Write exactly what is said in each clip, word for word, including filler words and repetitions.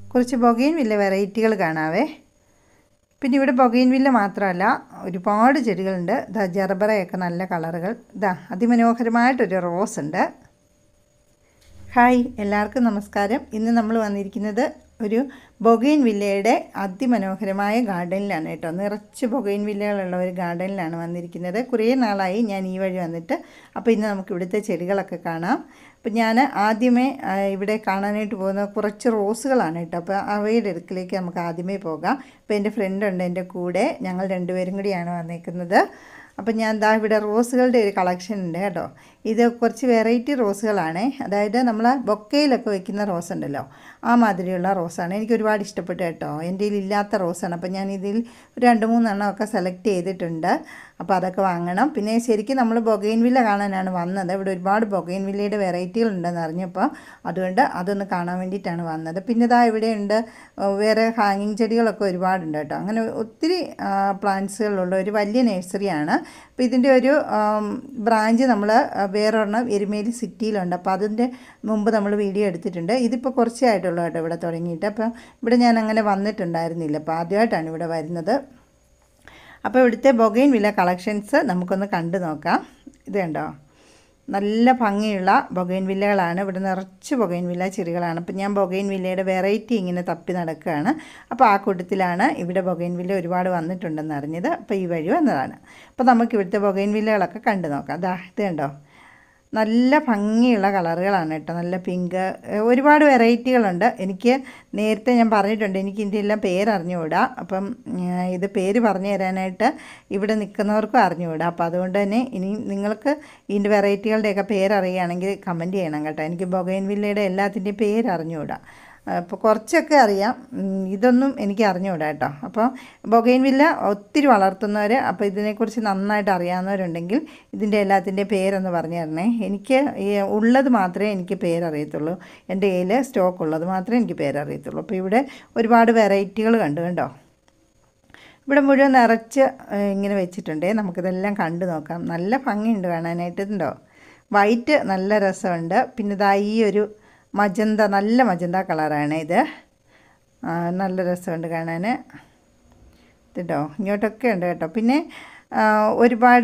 കുറച്ച് ബൊഗെയിൻവില്ല വെറൈറ്റികൾ കാണാവേ. പിന്നെ ഇവിടെ ബൊഗെയിൻവില്ല മാത്രമല്ല ഒരുപാട് ചെടികളുണ്ട്. ഇതാ ജർബറയൊക്കെ നല്ല കളറുകൾ. ഇതാ അതിമനോഹരമായിട്ടൊരു റോസ് ഉണ്ട്. ഹായ്, എല്ലാവർക്കും നമസ്കാരം. ഇന്ന് നമ്മൾ വന്നിരിക്കുന്നത് ഒരു ബൊഗെയിൻവില്ലയുടെ അതിമനോഹരമായ ഗാർഡനിലാണ് കേട്ടോ. നിറച്ച് ബൊഗെയിൻവില്ലകളുള്ള ഒരു ഗാർഡനിലാണ് വന്നിരിക്കുന്നത്. കുറേ നാളായി ഞാൻ ഈ വഴി വന്നിട്ട്. അപ്പോൾ ഇന്ന് നമുക്ക് ഇവിടുത്തെ ചെടികളൊക്കെ കാണാം. അപ്പോൾ ഞാൻ ആദ്യമേ ഇവിടെ കാണാനായിട്ട് പോകുന്ന കുറച്ച് റോസുകളാണ് കേട്ടോ. അപ്പോൾ അവയുടെ അടുക്കിലേക്ക് നമുക്ക് ആദ്യമേ പോകാം. അപ്പോൾ എൻ്റെ ഫ്രണ്ട് ഉണ്ട് എൻ്റെ കൂടെ. ഞങ്ങൾ രണ്ടുപേരും കൂടിയാണ് വന്നേക്കുന്നത്. അപ്പം ഞാൻ ദാ ഇവിടെ റോസുകളുടെ ഒരു കളക്ഷൻ ഉണ്ട് കേട്ടോ. ഇത് കുറച്ച് വെറൈറ്റി റോസുകളാണ്. അതായത് നമ്മൾ ബൊക്കയിലൊക്കെ വെക്കുന്ന റോസ് ഉണ്ടല്ലോ, ആ മാതിരിയുള്ള റോസാണ്. എനിക്ക് ഒരുപാട് ഇഷ്ടപ്പെട്ടു കേട്ടോ. എൻ്റെ കയ്യിൽ ഇല്ലാത്ത റോസാണ്. അപ്പം ഞാൻ ഇതിൽ രണ്ട് മൂന്നെണ്ണം ഒക്കെ സെലക്ട് ചെയ്തിട്ടുണ്ട്. അപ്പോൾ അതൊക്കെ വാങ്ങണം. പിന്നെ ശരിക്കും നമ്മൾ ബൊഗെയിൻവില്ല കാണാനാണ് വന്നത്. ഇവിടെ ഒരുപാട് ബൊഗെയിൻവില്ലയുടെ വെറൈറ്റികൾ ഉണ്ടെന്ന് അറിഞ്ഞപ്പോൾ അതുകൊണ്ട് അതൊന്ന് കാണാൻ വേണ്ടിയിട്ടാണ് വന്നത്. പിന്നെ ഇതാ ഇവിടെയുണ്ട് വേറെ ഹാങ്ങിങ് ചെടികളൊക്കെ ഒരുപാടുണ്ട് കേട്ടോ. അങ്ങനെ ഒത്തിരി പ്ലാന്റ്സുകളുള്ള ഒരു വലിയ നഴ്സറിയാണ്. അപ്പോൾ ഇതിൻ്റെ ഒരു ബ്രാഞ്ച് നമ്മൾ വേറൊരെണ്ണം എരുമേലി സിറ്റിയിലുണ്ട്. അപ്പോൾ അതിൻ്റെ മുമ്പ് നമ്മൾ വീഡിയോ എടുത്തിട്ടുണ്ട്. ഇതിപ്പോൾ കുറച്ചായിട്ടുള്ളൂ കേട്ടോ ഇവിടെ തുടങ്ങിയിട്ട്. അപ്പോൾ ഇവിടെ ഞാൻ അങ്ങനെ വന്നിട്ടുണ്ടായിരുന്നില്ല. അപ്പോൾ ആദ്യമായിട്ടാണ് ഇവിടെ വരുന്നത്. അപ്പോൾ ഇവിടുത്തെ ബൊഗെയിൻവില്ല കളക്ഷൻസ് നമുക്കൊന്ന് കണ്ടു നോക്കാം. ഇത് കണ്ടോ, നല്ല ഭംഗിയുള്ള ബൊഗെയിൻവില്ലകളാണ്. ഇവിടെ നിറച്ച് ബൊഗെയിൻവില്ല ചെടികളാണ്. അപ്പോൾ ഞാൻ ബൊഗെയിൻവില്ലയുടെ വെറൈറ്റി ഇങ്ങനെ തപ്പി നടക്കുകയാണ്. അപ്പോൾ ആ കൂട്ടത്തിലാണ് ഇവിടെ ബൊഗെയിൻവില്ല ഒരുപാട് വന്നിട്ടുണ്ടെന്ന് അറിഞ്ഞത്. അപ്പോൾ ഈ വഴി വന്നതാണ്. അപ്പോൾ നമുക്ക് ഇവിടുത്തെ ബൊഗെയിൻവില്ലകളൊക്കെ കണ്ടു നോക്കാം. അതാ ഇത് കണ്ടോ, നല്ല ഭംഗിയുള്ള കളറുകളാണ് കേട്ടോ. നല്ല പിങ്ക്, ഒരുപാട് വെറൈറ്റികളുണ്ട്. എനിക്ക് നേരത്തെ ഞാൻ പറഞ്ഞിട്ടുണ്ട് എനിക്ക് ഇതിൻ്റെ എല്ലാം പേരറിഞ്ഞുകൂടാ. അപ്പം ഇത് പേര് പറഞ്ഞു തരാനായിട്ട് ഇവിടെ നിൽക്കുന്നവർക്കും അറിഞ്ഞുകൂടാ. അപ്പോൾ അതുകൊണ്ട് തന്നെ ഇനി നിങ്ങൾക്ക് ഇതിൻ്റെ വെറൈറ്റികളുടെയൊക്കെ പേരറിയുകയാണെങ്കിൽ കമൻറ്റ് ചെയ്യണം കേട്ടോ. എനിക്ക് ബൊഗെയിൻവില്ലയുടെ എല്ലാത്തിൻ്റെയും പേരറിഞ്ഞുകൂടാ. അപ്പോൾ കുറച്ചൊക്കെ അറിയാം, ഇതൊന്നും എനിക്ക് അറിഞ്ഞുകൂടാ കേട്ടോ. അപ്പോൾ ബൊഗെയിൻവില്ല ഒത്തിരി വളർത്തുന്നവർ, അപ്പോൾ ഇതിനെക്കുറിച്ച് നന്നായിട്ട് അറിയാവുന്നവരുണ്ടെങ്കിൽ ഇതിൻ്റെ എല്ലാത്തിൻ്റെ പേരൊന്ന് പറഞ്ഞു തരണേ. എനിക്ക് ഈ ഉള്ളത് മാത്രമേ എനിക്ക് പേരറിയത്തുള്ളൂ. എൻ്റെ കയ്യിൽ സ്റ്റോക്ക് ഉള്ളത് മാത്രമേ എനിക്ക് പേരറിയത്തുള്ളൂ. അപ്പോൾ ഇവിടെ ഒരുപാട് വെറൈറ്റികൾ കണ്ടു കണ്ടോ. ഇവിടെ മുഴുവൻ നിറച്ച് ഇങ്ങനെ വെച്ചിട്ടുണ്ട്. നമുക്കിതെല്ലാം കണ്ടു നോക്കാം. നല്ല ഭംഗിയുണ്ട് കാണാനായിട്ട്. ഉണ്ടോ, വൈറ്റ് നല്ല രസമുണ്ട്. പിന്നെ ഇതാ ഈ ഒരു മജന്ത, നല്ല മജന്ത കളറാണ് ഇത്. നല്ല രസമുണ്ട് കാണാൻ. ഇതുണ്ടോ, ഇങ്ങോട്ടൊക്കെ ഉണ്ട് കേട്ടോ. പിന്നെ ഒരുപാട്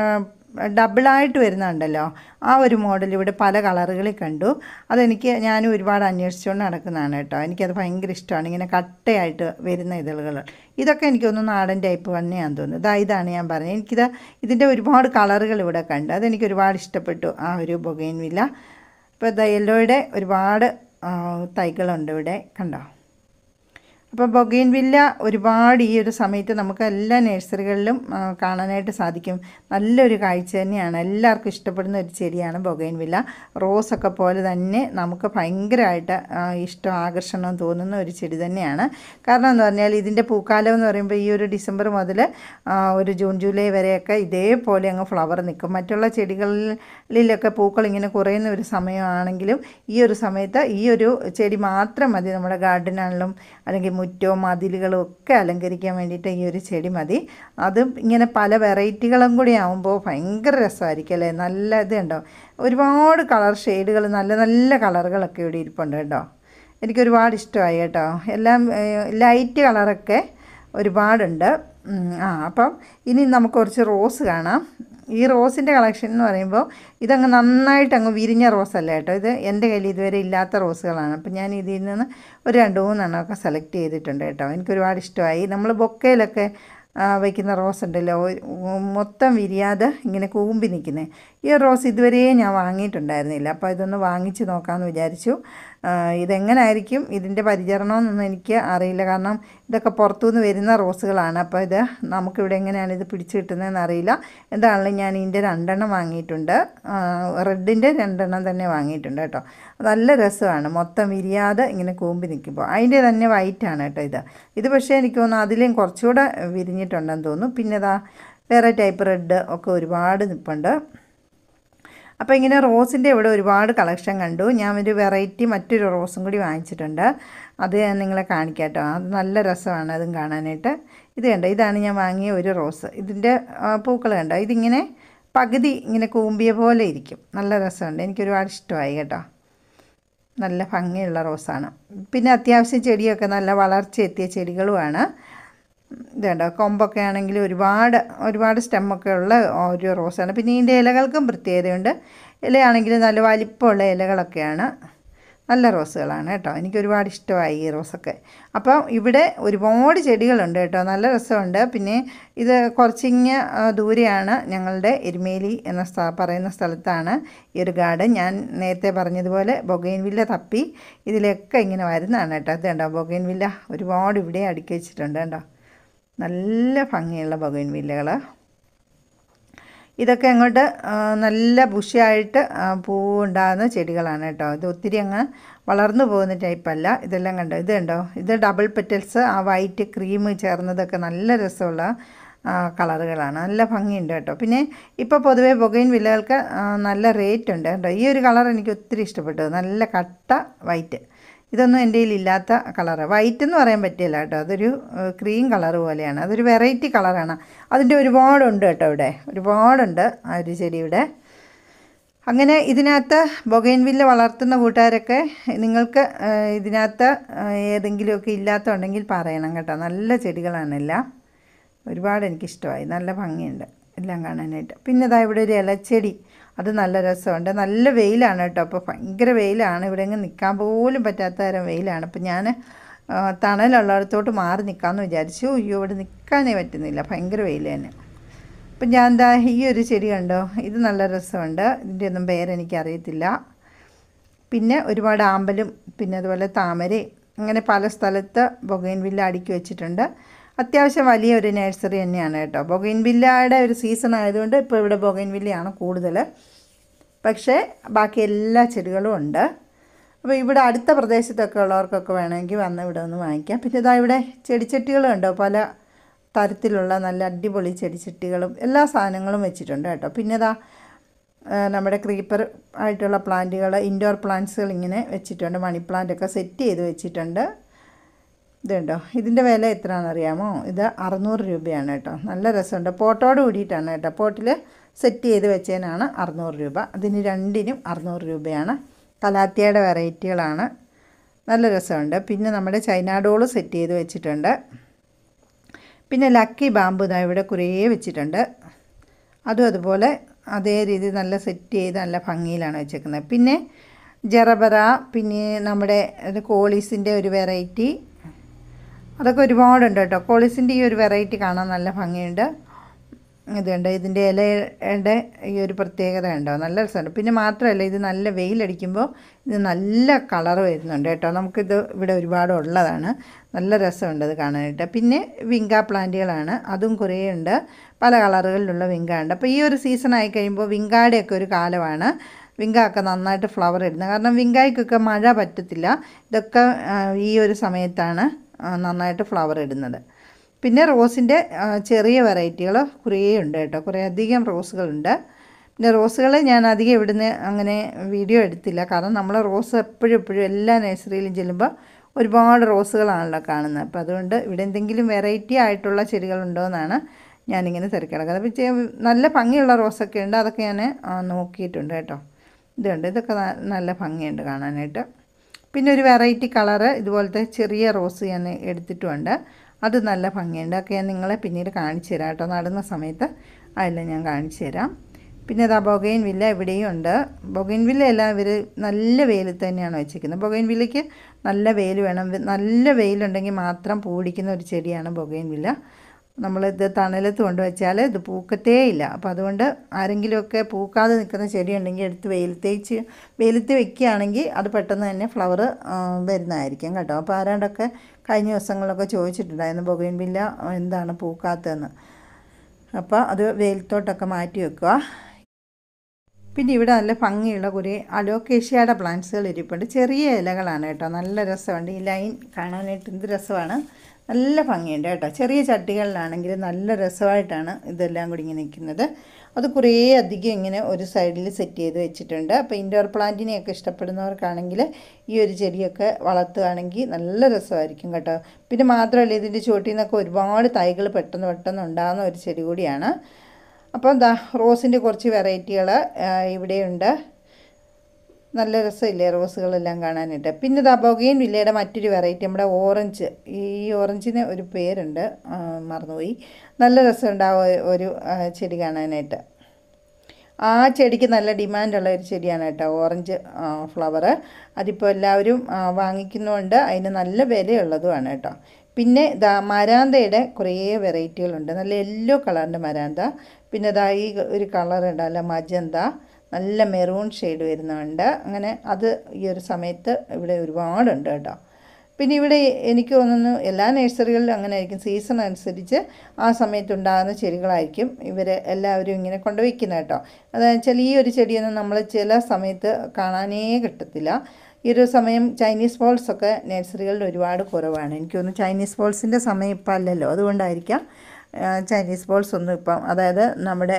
ഡബിളായിട്ട് വരുന്നുണ്ടല്ലോ, ആ ഒരു മോഡൽ ഇവിടെ പല കളറുകളിൽ കണ്ടു. അതെനിക്ക് ഞാനും ഒരുപാട് അന്വേഷിച്ചുകൊണ്ട് നടക്കുന്നതാണ് കേട്ടോ. എനിക്കത് ഭയങ്കര ഇഷ്ടമാണ്, ഇങ്ങനെ കട്ടയായിട്ട് വരുന്ന ഇതളുകൾ. ഇതൊക്കെ എനിക്കൊന്ന് നാടൻ ടൈപ്പ് തന്നെയാണെന്ന് തോന്നുന്നു. ഇതാ ഇതാണ് ഞാൻ പറഞ്ഞത്. എനിക്കിത് ഇതിൻ്റെ ഒരുപാട് കളറുകൾ ഇവിടെ കണ്ടു. അതെനിക്ക് ഒരുപാട് ഇഷ്ടപ്പെട്ടു ആ ഒരു ബൊഗെയിൻവില്ല. ഇപ്പോൾ ഇതാ യെല്ലോയുടെ ഒരുപാട് തൈകളുണ്ട് ഇവിടെ കണ്ടോ. അപ്പോൾ ബൊഗെയിൻവില്ല ഒരുപാട് ഈ ഒരു സമയത്ത് നമുക്ക് എല്ലാ നഴ്സറികളിലും കാണാനായിട്ട് സാധിക്കും. നല്ലൊരു കാഴ്ച തന്നെയാണ്. എല്ലാവർക്കും ഇഷ്ടപ്പെടുന്ന ഒരു ചെടിയാണ് ബൊഗെയിൻവില്ല. റോസൊക്കെ പോലെ തന്നെ നമുക്ക് ഭയങ്കരമായിട്ട് ഇഷ്ടം, ആകർഷണം തോന്നുന്ന ഒരു ചെടി തന്നെയാണ്. കാരണം എന്ന് പറഞ്ഞാൽ ഇതിൻ്റെ പൂക്കാലം എന്ന് പറയുമ്പോൾ ഈ ഒരു ഡിസംബർ മുതൽ ഒരു ജൂൺ ജൂലൈ വരെയൊക്കെ ഇതേപോലെ അങ്ങ് ഫ്ലവർ നിൽക്കും. മറ്റുള്ള ചെടികളിലൊക്കെ പൂക്കൾ ഇങ്ങനെ കുറയുന്ന ഒരു സമയമാണെങ്കിലും ഈ ഒരു സമയത്ത് ഈ ഒരു ചെടി മാത്രം മതി നമ്മുടെ ഗാർഡനാണെങ്കിലും അല്ലെങ്കിൽ മുറ്റവും മതിലുകളും ഒക്കെ അലങ്കരിക്കാൻ വേണ്ടിയിട്ട് ഈ ഒരു ചെടി മതി. അതും ഇങ്ങനെ പല വെറൈറ്റികളും കൂടി ആകുമ്പോൾ ഭയങ്കര രസമായിരിക്കും അല്ലേ. നല്ല ഇത് കണ്ടോ, ഒരുപാട് കളർ ഷെയ്ഡുകൾ, നല്ല നല്ല കളറുകളൊക്കെ ഇവിടെ ഇരിപ്പുണ്ട് കേട്ടോ. എനിക്കൊരുപാട് ഇഷ്ടമായി കേട്ടോ. എല്ലാം ലൈറ്റ് കളറൊക്കെ ഒരുപാടുണ്ട്. ആ അപ്പം ഇനി നമുക്ക് കുറച്ച് റോസ് കാണാം. ഈ റോസിൻ്റെ കളക്ഷൻ എന്ന് പറയുമ്പോൾ ഇതങ്ങ് നന്നായിട്ട് അങ്ങ് വിരിഞ്ഞ റോസല്ല കേട്ടോ. ഇത് എൻ്റെ കയ്യിൽ ഇതുവരെ ഇല്ലാത്ത റോസുകളാണ്. അപ്പം ഞാൻ ഇതിൽ നിന്ന് ഒരു രണ്ട് മൂന്നെണ്ണമൊക്കെ സെലക്ട് ചെയ്തിട്ടുണ്ട് കേട്ടോ. എനിക്കൊരുപാട് ഇഷ്ടമായി. നമ്മൾ ബൊക്കയിലൊക്കെ വയ്ക്കുന്ന റോസ് ഉണ്ടല്ലോ, മൊത്തം വിരിയാതെ ഇങ്ങനെ കൂമ്പി നിൽക്കുന്നത്. ഈ റോസ് ഇതുവരെ ഞാൻ വാങ്ങിയിട്ടുണ്ടായിരുന്നില്ല. അപ്പോൾ ഇതൊന്ന് വാങ്ങിച്ച് നോക്കാമെന്ന് വിചാരിച്ചു. ഇതെങ്ങനായിരിക്കും ഇതിൻ്റെ പരിചരണമെന്നൊന്നും എനിക്ക് അറിയില്ല. കാരണം ഇതൊക്കെ പുറത്തുനിന്ന് വരുന്ന റോസുകളാണ്. അപ്പോൾ ഇത് നമുക്കിവിടെ എങ്ങനെയാണ് ഇത് പിടിച്ച് കിട്ടുന്നതെന്ന് അറിയില്ല. എന്താണെങ്കിലും ഞാൻ ഇതിൻ്റെ രണ്ടെണ്ണം വാങ്ങിയിട്ടുണ്ട്. റെഡിൻ്റെ രണ്ടെണ്ണം തന്നെ വാങ്ങിയിട്ടുണ്ട് കേട്ടോ. നല്ല രസമാണ്, മൊത്തം വിരിയാതെ ഇങ്ങനെ കൂമ്പി നിൽക്കുമ്പോൾ. അതിൻ്റെ തന്നെ വൈറ്റാണ് കേട്ടോ ഇത്. ഇത് പക്ഷേ എനിക്ക് തോന്നുന്നു അതിലേയും കുറച്ചുകൂടെ വിരിഞ്ഞിട്ടുണ്ടെന്ന് തോന്നുന്നു. പിന്നെ ഇതാ വേറെ ടൈപ്പ് റെഡ് ഒക്കെ ഒരുപാട് നിൽപ്പുണ്ട്. അപ്പോൾ ഇങ്ങനെ റോസിൻ്റെ ഇവിടെ ഒരുപാട് കളക്ഷൻ കണ്ടു. ഞാൻ ഒരു വെറൈറ്റി മറ്റൊരു റോസും കൂടി വാങ്ങിച്ചിട്ടുണ്ട്. അത് ഞാൻ നിങ്ങളെ കാണിക്കാം കേട്ടോ. അത് നല്ല രസമാണ് അതും കാണാനായിട്ട്. ഇത് കണ്ടോ, ഇതാണ് ഞാൻ വാങ്ങിയ ഒരു റോസ്. ഇതിൻ്റെ പൂക്കൾ കണ്ടോ, ഇതിങ്ങനെ പകുതി ഇങ്ങനെ കൂമ്പിയ പോലെ ഇരിക്കും. നല്ല രസമുണ്ട്, എനിക്കൊരുപാട് ഇഷ്ടമായി കേട്ടോ. നല്ല ഭംഗിയുള്ള റോസാണ്. പിന്നെ അത്യാവശ്യം ചെടിയൊക്കെ നല്ല വളർച്ചയെത്തിയ ചെടികളുമാണ്. ഇതുണ്ടോ, കൊമ്പൊക്കെ ആണെങ്കിൽ ഒരുപാട് ഒരുപാട് സ്റ്റെമ്മൊക്കെ ഉള്ള ഒരു റോസാണ്. പിന്നെ ഇതിൻ്റെ ഇലകൾക്കും പ്രത്യേകതയുണ്ട്. ഇലയാണെങ്കിൽ നല്ല വലിപ്പമുള്ള ഇലകളൊക്കെയാണ്. നല്ല റോസുകളാണ് കേട്ടോ. എനിക്ക് ഒരുപാട് ഇഷ്ടമായി ഈ റോസൊക്കെ. അപ്പോൾ ഇവിടെ ഒരുപാട് ചെടികളുണ്ട് കേട്ടോ, നല്ല രസമുണ്ട്. പിന്നെ ഇത് കുറച്ചിങ്ങ് ദൂരെയാണ്, ഞങ്ങളുടെ എരുമേലി എന്ന സ്ഥ പറയുന്ന സ്ഥലത്താണ് ഈ ഒരു ഗാർഡൻ. ഞാൻ നേരത്തെ പറഞ്ഞതുപോലെ ബൊഗെയിൻവില്ല തപ്പി ഇതിലൊക്കെ ഇങ്ങനെ വരുന്നതാണ് കേട്ടോ. ഇത് കണ്ടോ, ബൊഗെയിൻവില്ല ഒരുപാട് ഇവിടെ അടുക്കി വെച്ചിട്ടുണ്ട് കേട്ടോ. നല്ല ഭംഗിയുള്ള ബൊഗെയിൻവില്ലകൾ. ഇതൊക്കെ അങ്ങോട്ട് നല്ല ബുഷിയായിട്ട് പൂവുണ്ടാകുന്ന ചെടികളാണ് കേട്ടോ. ഇത് ഒത്തിരി അങ്ങ് വളർന്നു പോകുന്ന ടൈപ്പല്ല. ഇതെല്ലാം കണ്ടോ, ഇത് കണ്ടോ, ഇത് ഡബിൾ പെറ്റൽസ്, ആ വൈറ്റ് ക്രീം ചേർന്നതൊക്കെ നല്ല രസമുള്ള കളറുകളാണ്. നല്ല ഭംഗിയുണ്ട് കേട്ടോ. പിന്നെ ഇപ്പോൾ പൊതുവേ ബൊഗെയിൻവില്ലകൾക്ക് നല്ല റേറ്റ് ഉണ്ട് കേട്ടോ. ഈ ഒരു കളർ എനിക്ക് ഒത്തിരി ഇഷ്ടപ്പെട്ടു. നല്ല കട്ട വൈറ്റ്. ഇതൊന്നും എൻ്റെ കയ്യിലില്ലാത്ത കളറ്. വൈറ്റ് എന്ന് പറയാൻ പറ്റില്ല കേട്ടോ, അതൊരു ക്രീം കളർ പോലെയാണ്. അതൊരു വെറൈറ്റി കളറാണ്. അതിൻ്റെ ഒരുപാടുണ്ട് കേട്ടോ, ഇവിടെ ഒരുപാടുണ്ട് ആ ഒരു ചെടിയുടെ. അങ്ങനെ ഇതിനകത്ത് ബൊഗെയിൻവില്ല വളർത്തുന്ന കൂട്ടുകാരൊക്കെ നിങ്ങൾക്ക് ഇതിനകത്ത് ഏതെങ്കിലുമൊക്കെ ഇല്ലാത്തതുണ്ടെങ്കിൽ പറയണം കേട്ടോ. നല്ല ചെടികളാണെല്ലാം. ഒരുപാട് എനിക്കിഷ്ടമായി, നല്ല ഭംഗിയുണ്ട് എല്ലാം കാണാനായിട്ട്. പിന്നെ ഇതാ ഇവിടെ ഒരു ഇലച്ചെടി, അത് നല്ല രസമുണ്ട്. നല്ല വെയിലാണ് കേട്ടോ. അപ്പോൾ ഭയങ്കര വെയിലാണ്, ഇവിടെ എങ്ങും നിൽക്കാൻ പോലും പറ്റാത്ത തരം വെയിലാണ്. അപ്പോൾ ഞാൻ തണലുള്ളിടത്തോട്ട് മാറി നിൽക്കാമെന്ന് വിചാരിച്ചു. അയ്യോ, ഇവിടെ നിൽക്കാനേ പറ്റുന്നില്ല, ഭയങ്കര വെയിൽ തന്നെ. അപ്പം ഞാൻ എന്താ ഈ ഒരു ചെടി കണ്ടോ, ഇത് നല്ല രസമുണ്ട്. ഇതിൻ്റെ ഒന്നും പേരെനിക്കറിയത്തില്ല. പിന്നെ ഒരുപാട് ആമ്പലും പിന്നെ അതുപോലെ താമരയും അങ്ങനെ പല സ്ഥലത്ത് ബൊഗെയിൻവില്ല അടുക്കി വെച്ചിട്ടുണ്ട്. അത്യാവശ്യം വലിയൊരു നഴ്സറി തന്നെയാണ് കേട്ടോ. ബൊഗെയിൻവില്ലയുടെ ഒരു സീസൺ ആയതുകൊണ്ട് ഇപ്പോൾ ഇവിടെ ബൊഗെയിൻവില്ലയാണ് കൂടുതൽ. പക്ഷേ ബാക്കി എല്ലാ ചെടികളും ഉണ്ട്. അപ്പോൾ ഇവിടെ അടുത്ത പ്രദേശത്തൊക്കെ ഉള്ളവർക്കൊക്കെ വേണമെങ്കിൽ വന്ന് ഇവിടെ ഒന്ന് വാങ്ങിക്കാം. പിന്നെ ഇതാ ഇവിടെ ചെടിച്ചട്ടികളും ഉണ്ടോ, പല തരത്തിലുള്ള നല്ല അടിപൊളി ചെടിച്ചട്ടികളും എല്ലാ സാധനങ്ങളും വെച്ചിട്ടുണ്ട് കേട്ടോ. പിന്നെ ഇതാ നമ്മുടെ ക്രീപ്പർ ആയിട്ടുള്ള പ്ലാന്റുകൾ, ഇൻഡോർ പ്ലാന്റ്സുകൾ ഇങ്ങനെ വെച്ചിട്ടുണ്ട്. മണി പ്ലാന്റൊക്കെ സെറ്റ് ചെയ്ത് വെച്ചിട്ടുണ്ട്. ഇതുണ്ടോ, ഇതിൻ്റെ വില എത്രയാണെന്നറിയാമോ? ഇത് അറുന്നൂറ് രൂപയാണ് കേട്ടോ. നല്ല രസമുണ്ട്. പോട്ടോട് കൂടിയിട്ടാണ് കേട്ടോ, പോട്ടിൽ സെറ്റ് ചെയ്ത് വെച്ചതിനാണ് അറുന്നൂറ് രൂപ. അതിന് രണ്ടിനും അറുന്നൂറ് രൂപയാണ്. കലാത്തിയയുടെ വെറൈറ്റികളാണ്, നല്ല രസമുണ്ട്. പിന്നെ നമ്മുടെ ചൈന ഡോള് സെറ്റ് ചെയ്ത് വെച്ചിട്ടുണ്ട്. പിന്നെ ലക്കി ബാമ്പു ഇതാ ഇവിടെ കുറേ വെച്ചിട്ടുണ്ട്. അതും അതുപോലെ അതേ രീതിയിൽ നല്ല സെറ്റ് ചെയ്ത് നല്ല ഭംഗിയിലാണ് വെച്ചേക്കുന്നത്. പിന്നെ ജറബറ, പിന്നെ നമ്മുടെ കോളീസിൻ്റെ ഒരു വെറൈറ്റി, അതൊക്കെ ഒരുപാടുണ്ട് കേട്ടോ. കോളീസിൻ്റെ ഈ ഒരു വെറൈറ്റി കാണാൻ നല്ല ഭംഗിയുണ്ട്. ഇതുണ്ട്, ഇതിൻ്റെ ഇലയുടെ ഈ ഒരു പ്രത്യേകത ഉണ്ടോ, നല്ല രസമുണ്ട്. പിന്നെ മാത്രമല്ല ഇത് നല്ല വെയിലടിക്കുമ്പോൾ ഇത് നല്ല കളർ വരുന്നുണ്ട് കേട്ടോ. നമുക്കിത് ഇവിടെ ഒരുപാട് ഉള്ളതാണ്, നല്ല രസമുണ്ട് അത് കാണാനായിട്ട്. പിന്നെ വിങ്ക പ്ലാന്റുകളാണ്, അതും കുറേ ഉണ്ട്, പല കളറുകളിലുള്ള വിങ്ക ഉണ്ട്. അപ്പോൾ ഈ ഒരു സീസൺ ആയി കഴിയുമ്പോൾ വിങ്കായുടെയൊക്കെ ഒരു കാലമാണ്. വിങ്ക ഒക്കെ നന്നായിട്ട് ഫ്ലവർ ഇടുന്നത്, കാരണം വിങ്കായ്ക്കൊക്കെ മഴ പറ്റത്തില്ല. ഇതൊക്കെ ഈ ഒരു സമയത്താണ് നന്നായിട്ട് ഫ്ലവർ ഇടുന്നത്. പിന്നെ റോസിൻ്റെ ചെറിയ വെറൈറ്റികൾ കുറേ ഉണ്ട് കേട്ടോ, കുറേ അധികം റോസുകളുണ്ട്. പിന്നെ റോസുകൾ ഞാൻ അധികം ഇവിടുന്ന് അങ്ങനെ വീഡിയോ എടുത്തില്ല, കാരണം നമ്മൾ റോസ് എപ്പോഴും എപ്പോഴും എല്ലാ നഴ്സറിയിലും ചെല്ലുമ്പോൾ ഒരുപാട് റോസുകളാണല്ലോ കാണുന്നത്. അപ്പോൾ അതുകൊണ്ട് ഇവിടെ എന്തെങ്കിലും വെറൈറ്റി ആയിട്ടുള്ള ചെടികളുണ്ടോ എന്നാണ് ഞാനിങ്ങനെ തിരക്കിടക്കുന്നത്. അപ്പോൾ നല്ല ഭംഗിയുള്ള റോസൊക്കെ ഉണ്ട്, അതൊക്കെ ഞാൻ നോക്കിയിട്ടുണ്ട് കേട്ടോ. ഇതുണ്ട്, ഇതൊക്കെ നല്ല ഭംഗിയുണ്ട് കാണാനായിട്ട്. പിന്നെ ഒരു വെറൈറ്റി കളറ് ഇതുപോലത്തെ ചെറിയ റോസ് ഞാൻ എടുത്തിട്ടുമുണ്ട്, അത് നല്ല ഭംഗിയുണ്ട്. ഒക്കെ ഞാൻ നിങ്ങളെ പിന്നീട് കാണിച്ചു തരാം കേട്ടോ, നടുന്ന സമയത്ത് അതെല്ലാം ഞാൻ കാണിച്ചു തരാം. പിന്നെ ഇതാ ബൊഗെയിൻവില്ല ഇവിടെയും ഉണ്ട്. ബൊഗെയിൻവില്ല എല്ലാം ഇവർ നല്ല വെയിലത്ത് തന്നെയാണ് വെച്ചിരിക്കുന്നത്. ബൊഗെയിൻവില്ലയ്ക്ക് നല്ല വെയിൽ വേണം, നല്ല വെയിലുണ്ടെങ്കിൽ മാത്രം പൂടിക്കുന്ന ഒരു ചെടിയാണ് ബൊഗെയിൻവില്ല. നമ്മളിത് തണലത്ത് കൊണ്ടുവച്ചാൽ ഇത് പൂക്കത്തേ ഇല്ല. അപ്പോൾ അതുകൊണ്ട് ആരെങ്കിലുമൊക്കെ പൂക്കാതെ നിൽക്കുന്ന ചെടി ഉണ്ടെങ്കിൽ എടുത്ത് വെയിലത്തേച്ച് വെയിലത്ത് വെക്കുകയാണെങ്കിൽ അത് പെട്ടെന്ന് തന്നെ ഫ്ലവർ വരുന്നതായിരിക്കും കേട്ടോ. അപ്പോൾ ആരാണ്ടൊക്കെ കഴിഞ്ഞ ദിവസങ്ങളിലൊക്കെ ചോദിച്ചിട്ടുണ്ടായിരുന്നു ബൊഗെയിൻവില്ല എന്താണ് പൂക്കാത്തതെന്ന്. അപ്പോൾ അത് വെയിലത്തോട്ടൊക്കെ മാറ്റി വെക്കുക. പിന്നെ ഇവിടെ നല്ല ഭംഗിയുള്ള കുറേ അലോക്കേഷ്യയുടെ പ്ലാന്റ്സുകൾ ഇരിപ്പുണ്ട്. ചെറിയ ഇലകളാണ് കേട്ടോ, നല്ല രസമുണ്ട്. ഈ ലൈൻ കാണാനായിട്ട് എന്ത് രസമാണ്, നല്ല ഭംഗിയുണ്ട് കേട്ടോ. ചെറിയ ചട്ടികളിലാണെങ്കിൽ നല്ല രസമായിട്ടാണ് ഇതെല്ലാം കൂടി ഇങ്ങനെ നിൽക്കുന്നത്. അത് കുറേ അധികം ഇങ്ങനെ ഒരു സൈഡിൽ സെറ്റ് ചെയ്ത് വെച്ചിട്ടുണ്ട്. അപ്പോൾ ഇൻഡോർ പ്ലാന്റിനെയൊക്കെ ഇഷ്ടപ്പെടുന്നവർക്കാണെങ്കിൽ ഈ ഒരു ചെടിയൊക്കെ വളർത്തുകയാണെങ്കിൽ നല്ല രസമായിരിക്കും കേട്ടോ. പിന്നെ മാത്രമല്ല ഇതിൻ്റെ ചുവട്ടിൽ നിന്നൊക്കെ ഒരുപാട് തൈകൾ പെട്ടെന്ന് പെട്ടെന്ന് ഉണ്ടാകുന്ന ഒരു ചെടി കൂടിയാണ്. അപ്പോൾ എന്താ റോസിൻ്റെ കുറച്ച് വെറൈറ്റികൾ ഇവിടെയുണ്ട്. നല്ല രസമില്ലേ റോസുകളെല്ലാം കാണാനായിട്ട്. പിന്നെ ഇതാ ബൊഗെയിൻ വില്ലയുടെ മറ്റൊരു വെറൈറ്റി നമ്മുടെ ഓറഞ്ച്. ഈ ഓറഞ്ചിന് ഒരു പേരുണ്ട്, മറന്നുപോയി. നല്ല രസമുണ്ട് ആ ഒരു ചെടി കാണാനായിട്ട്. ആ ചെടിക്ക് നല്ല ഡിമാൻഡുള്ള ഒരു ചെടിയാണ് കേട്ടോ ഓറഞ്ച് ഫ്ലവർ. അതിപ്പോൾ എല്ലാവരും വാങ്ങിക്കുന്നുണ്ട്, അതിന് നല്ല വിലയുള്ളതുമാണ് കേട്ടോ. പിന്നെ ഇതാ മരാന്തയുടെ കുറേ വെറൈറ്റികളുണ്ട്. നല്ല യെല്ലോ കളറിൻ്റെ മരാന്ത. പിന്നെ ഇതാ ഈ ഒരു കളർ ഉണ്ടല്ലോ മജന്ത, നല്ല മെറൂൺ ഷെയ്ഡ് വരുന്നുണ്ട്. അങ്ങനെ അത് ഈ ഒരു സമയത്ത് ഇവിടെ ഒരുപാടുണ്ട് കേട്ടോ. പിന്നെ ഇവിടെ എനിക്ക് തോന്നുന്നു എല്ലാ നഴ്സറികളിലും അങ്ങനെ ആയിരിക്കും, സീസൺ അനുസരിച്ച് ആ സമയത്തുണ്ടാകുന്ന ചെടികളായിരിക്കും ഇവർ എല്ലാവരും ഇങ്ങനെ കൊണ്ടുവയ്ക്കുന്നത് കേട്ടോ. അതെന്ന് വെച്ചാൽ ഈ ഒരു ചെടിയൊന്നും നമ്മൾ ചില സമയത്ത് കാണാനേ കിട്ടത്തില്ല. ഈ ഒരു സമയം ചൈനീസ് ബോൾസൊക്കെ നഴ്സറികളിൽ ഒരുപാട് കുറവാണ്. എനിക്ക് തോന്നുന്നു ചൈനീസ് ബോൾസിൻ്റെ സമയം ഇപ്പം അല്ലല്ലോ, അതുകൊണ്ടായിരിക്കാം ചൈനീസ് ബോൾസ് ഒന്നും ഇപ്പം, അതായത് നമ്മുടെ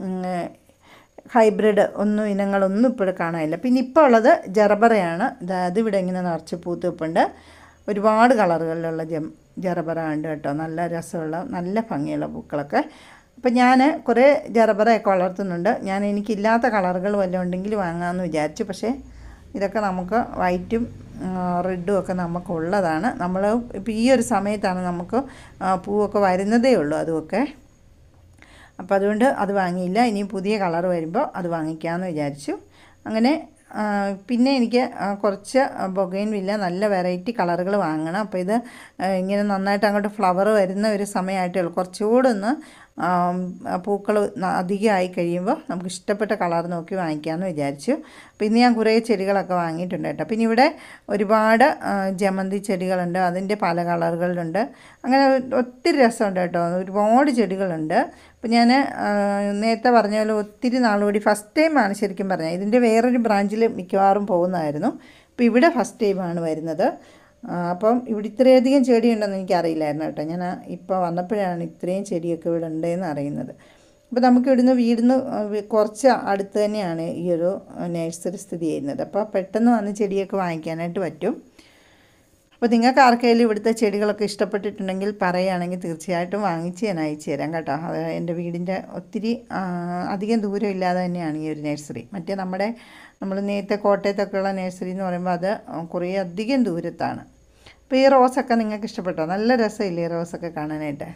ഹൈബ്രിഡ് ഒന്നും ഇനങ്ങളൊന്നും ഇപ്പോഴും കാണാനില്ല. പിന്നെ ഇപ്പോൾ ഉള്ളത് ജറബറയാണ്. അതായത് ഇവിടെ ഇങ്ങനെ നിറച്ച് പൂത്തുപ്പുണ്ട്. ഒരുപാട് കളറുകളിലുള്ള ജം ജറബറ ഉണ്ട് കേട്ടോ. നല്ല രസമുള്ള നല്ല ഭംഗിയുള്ള പൂക്കളൊക്കെ. അപ്പം ഞാൻ കുറേ ജറബറയൊക്കെ വളർത്തുന്നുണ്ട്. ഞാൻ എനിക്കില്ലാത്ത കളറുകൾ വല്ലതും ഉണ്ടെങ്കിൽ വാങ്ങാമെന്ന് വിചാരിച്ചു. പക്ഷേ ഇതൊക്കെ നമുക്ക് വൈറ്റും റെഡും ഒക്കെ നമുക്കുള്ളതാണ്. നമ്മൾ ഇപ്പോൾ ഈ ഒരു സമയത്താണ് നമുക്ക് പൂവൊക്കെ വരുന്നതേ ഉള്ളൂ അതുമൊക്കെ. അപ്പോൾ അതുകൊണ്ട് അത് വാങ്ങിയില്ല. ഇനി പുതിയ കളർ വരുമ്പോൾ അത് വാങ്ങിക്കാമെന്ന് വിചാരിച്ചു. അങ്ങനെ പിന്നെ എനിക്ക് കുറച്ച് ബൊഗെയിൻ വില്ല നല്ല വെറൈറ്റി കളറുകൾ വാങ്ങണം. അപ്പോൾ ഇത് ഇങ്ങനെ നന്നായിട്ട് അങ്ങോട്ട് ഫ്ലവർ വരുന്ന ഒരു സമയമായിട്ടേ ഉള്ളൂ. കുറച്ചുകൂടെ ഒന്ന് പൂക്കൾ അധികമായി കഴിയുമ്പോൾ നമുക്ക് ഇഷ്ടപ്പെട്ട കളർ നോക്കി വാങ്ങിക്കാമെന്ന് വിചാരിച്ചു. അപ്പോൾ ഇന്ന് ഞാൻ കുറേ ചെടികളൊക്കെ വാങ്ങിയിട്ടുണ്ട് കേട്ടോ. പിന്നെ ഇവിടെ ഒരുപാട് ജമന്തി ചെടികളുണ്ട്, അതിൻ്റെ പല കളറുകളിലുണ്ട്. അങ്ങനെ ഒത്തിരി രസമുണ്ട് കേട്ടോ, ഒരുപാട് ചെടികളുണ്ട്. അപ്പോൾ ഞാൻ നേരത്തെ പറഞ്ഞ പോലെ ഒത്തിരി നാളുകൂടി ഫസ്റ്റ് ടൈമാണ് ശരിക്കും പറഞ്ഞാൽ. ഇതിൻ്റെ വേറൊരു ബ്രാഞ്ചിൽ മിക്കവാറും പോകുന്നതായിരുന്നു. അപ്പോൾ ഇവിടെ ഫസ്റ്റ് ടൈമാണ് വരുന്നത്. അപ്പം ഇവിടെ ഇത്രയധികം ചെടിയുണ്ടെന്ന് എനിക്കറിയില്ലായിരുന്നു കേട്ടോ. ഞാൻ ഇപ്പോൾ വന്നപ്പോഴാണ് ഇത്രയും ചെടിയൊക്കെ ഇവിടെ ഉണ്ടെന്ന് അറിയുന്നത്. അപ്പോൾ നമുക്ക് ഇവിടുന്ന് വീടിന്ന് കുറച്ച് അടുത്ത് തന്നെയാണ് ഈ ഒരു നഴ്സറി സ്ഥിതി ചെയ്യുന്നത്. അപ്പോൾ പെട്ടെന്ന് വന്ന് ചെടിയൊക്കെ വാങ്ങിക്കാനായിട്ട് പറ്റും. അപ്പോൾ നിങ്ങൾക്ക് ആർക്കെങ്കിലും ഇവിടുത്തെ ചെടികളൊക്കെ ഇഷ്ടപ്പെട്ടിട്ടുണ്ടെങ്കിൽ പറയുകയാണെങ്കിൽ തീർച്ചയായിട്ടും വാങ്ങിച്ച് ഞാൻ അയച്ചു തരാം കേട്ടോ. അത് എൻ്റെ വീടിൻ്റെ ഒത്തിരി അധികം ദൂരം ഇല്ലാതെ തന്നെയാണ് ഈ ഒരു നഴ്സറി. മറ്റേ നമ്മുടെ നമ്മൾ നേരത്തെ കോട്ടയത്തൊക്കെയുള്ള നഴ്സറി എന്ന് പറയുമ്പോൾ അത് കുറേ അധികം ദൂരത്താണ്. അപ്പോൾ ഈ റോസൊക്കെ നിങ്ങൾക്ക് ഇഷ്ടപ്പെട്ടോ? നല്ല രസമില്ലേ റോസൊക്കെ കാണാനായിട്ട്?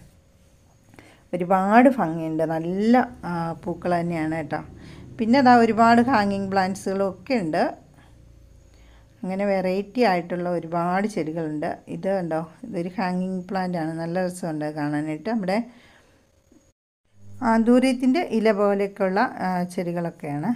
ഒരുപാട് ഭംഗിയുണ്ട്, നല്ല പൂക്കൾ തന്നെയാണ് കേട്ടോ. പിന്നെ അതാ ഒരുപാട് ഹാങ്ങിങ് പ്ലാന്റ്സുകളും ഒക്കെ ഉണ്ട്. അങ്ങനെ വെറൈറ്റി ആയിട്ടുള്ള ഒരുപാട് ചെടികളുണ്ട്. ഇത് കണ്ടോ, ഇതൊരു ഹാങ്ങിങ് പ്ലാന്റ് ആണ്, നല്ല രസമുണ്ട് കാണാനായിട്ട്. നമ്മുടെ ആന്തൂര്യത്തിൻ്റെ ഇല പോലെയൊക്കെയുള്ള ചെടികളൊക്കെയാണ്.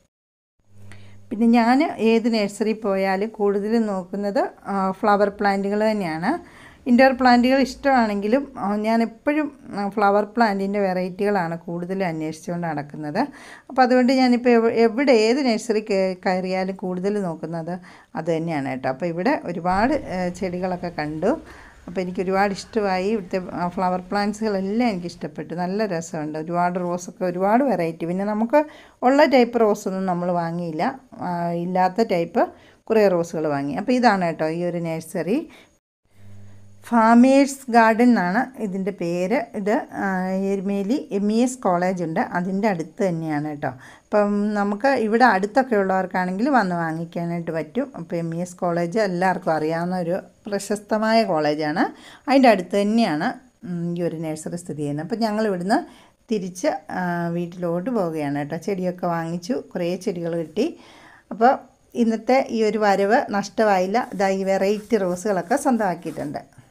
പിന്നെ ഞാൻ ഏത് നഴ്സറി പോയാലും കൂടുതലും നോക്കുന്നത് ഫ്ലവർ പ്ലാന്റുകൾ തന്നെയാണ്. ഇൻഡോർ പ്ലാന്റുകൾ ഇഷ്ടമാണെങ്കിലും ഞാൻ എപ്പോഴും ഫ്ലവർ പ്ലാന്റിൻ്റെ വെറൈറ്റികളാണ് കൂടുതലും അന്വേഷിച്ചുകൊണ്ട് നടക്കുന്നത്. അപ്പോൾ അതുകൊണ്ട് ഞാനിപ്പോൾ എവിടെ ഏത് നഴ്സറി കയറിയാലും കൂടുതൽ നോക്കുന്നത് അത് തന്നെയാണ് കേട്ടോ. അപ്പോൾ ഇവിടെ ഒരുപാട് ചെടികളൊക്കെ കണ്ടു. അപ്പോൾ എനിക്ക് ഒരുപാട് ഇഷ്ടമായി. ഇവിടുത്തെ ഫ്ലവർ പ്ലാന്റ്സുകളെല്ലാം എനിക്ക് ഇഷ്ടപ്പെട്ടു. നല്ല രസമുണ്ട്. ഒരുപാട് റോസൊക്കെ ഒരുപാട് വെറൈറ്റി. പിന്നെ നമുക്ക് ഉള്ള ടൈപ്പ് റോസൊന്നും നമ്മൾ വാങ്ങിയില്ല, ഇല്ലാത്ത ടൈപ്പ് കുറേ റോസുകൾ വാങ്ങി. അപ്പോൾ ഇതാണ് കേട്ടോ ഈ ഒരു നഴ്സറി. ഫാമേഴ്സ് ഗാർഡൻ എന്നാണ് ഇതിൻ്റെ പേര്. ഇത് Erumeli M E S college ഉണ്ട്, അതിൻ്റെ അടുത്ത് തന്നെയാണ് കേട്ടോ. അപ്പം നമുക്ക് ഇവിടെ അടുത്തൊക്കെ ഉള്ളവർക്കാണെങ്കിൽ വന്ന് വാങ്ങിക്കാനായിട്ട് പറ്റും. അപ്പോൾ എം ഇ എസ് കോളേജ് എല്ലാവർക്കും അറിയാവുന്ന ഒരു പ്രശസ്തമായ കോളേജാണ്. അതിൻ്റെ അടുത്ത് തന്നെയാണ് ഈ ഒരു നഴ്സറി സ്ഥിതി ചെയ്യുന്നത്. അപ്പോൾ ഞങ്ങൾ ഇവിടുന്ന് തിരിച്ച് വീട്ടിലോട്ട് പോവുകയാണ് കേട്ടോ. ചെടിയൊക്കെ വാങ്ങിച്ചു, കുറേ ചെടികൾ കിട്ടി. അപ്പോൾ ഇന്നത്തെ ഈ ഒരു വരവ് നഷ്ടമായില്ല. ഇതാ ഈ വെറൈറ്റി റോസുകളൊക്കെ സ്വന്തമാക്കിയിട്ടുണ്ട്.